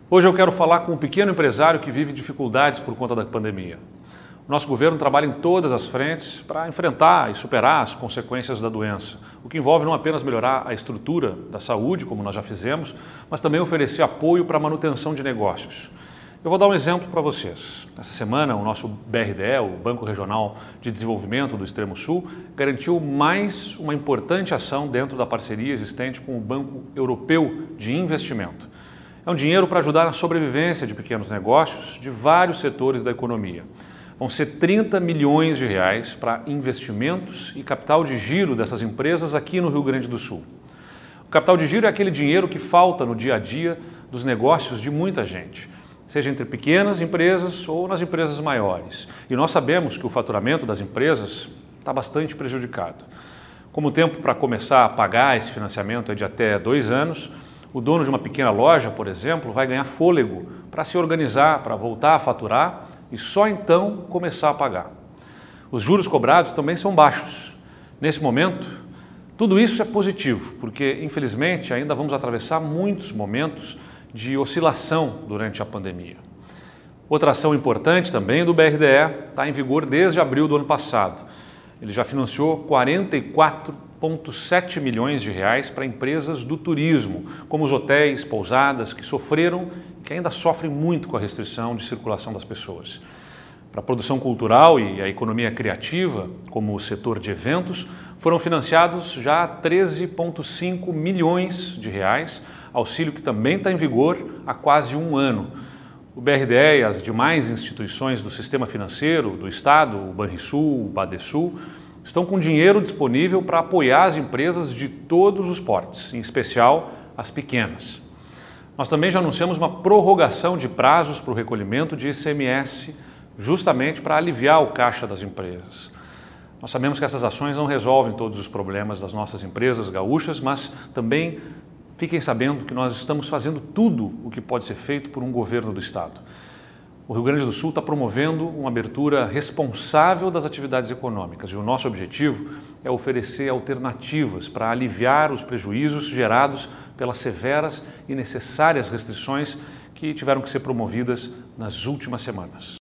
Hoje eu quero falar com um pequeno empresário que vive dificuldades por conta da pandemia. O nosso governo trabalha em todas as frentes para enfrentar e superar as consequências da doença, o que envolve não apenas melhorar a estrutura da saúde, como nós já fizemos, mas também oferecer apoio para a manutenção de negócios. Eu vou dar um exemplo para vocês. Essa semana, o nosso BRDE, o Banco Regional de Desenvolvimento do Extremo Sul, garantiu mais uma importante ação dentro da parceria existente com o Banco Europeu de Investimento. É um dinheiro para ajudar na sobrevivência de pequenos negócios de vários setores da economia. Vão ser 30 milhões de reais para investimentos e capital de giro dessas empresas aqui no Rio Grande do Sul. O capital de giro é aquele dinheiro que falta no dia a dia dos negócios de muita gente, seja entre pequenas empresas ou nas empresas maiores. E nós sabemos que o faturamento das empresas está bastante prejudicado. Como o tempo para começar a pagar esse financiamento é de até 2 anos, o dono de uma pequena loja, por exemplo, vai ganhar fôlego para se organizar, para voltar a faturar e só então começar a pagar. Os juros cobrados também são baixos. Nesse momento, tudo isso é positivo, porque infelizmente ainda vamos atravessar muitos momentos de oscilação durante a pandemia. Outra ação importante também do BRDE está em vigor desde abril do ano passado. Ele já financiou 44,7 milhões de reais para empresas do turismo, como os hotéis, pousadas, que sofreram e que ainda sofrem muito com a restrição de circulação das pessoas. Para a produção cultural e a economia criativa, como o setor de eventos, foram financiados já 13,5 milhões de reais, auxílio que também está em vigor há quase um ano. O BRDE e as demais instituições do sistema financeiro do Estado, o Banrisul, o Badesul, estão com dinheiro disponível para apoiar as empresas de todos os portes, em especial as pequenas. Nós também já anunciamos uma prorrogação de prazos para o recolhimento de ICMS, justamente para aliviar o caixa das empresas. Nós sabemos que essas ações não resolvem todos os problemas das nossas empresas gaúchas, mas também fiquem sabendo que nós estamos fazendo tudo o que pode ser feito por um governo do Estado. O Rio Grande do Sul está promovendo uma abertura responsável das atividades econômicas e o nosso objetivo é oferecer alternativas para aliviar os prejuízos gerados pelas severas e necessárias restrições que tiveram que ser promovidas nas últimas semanas.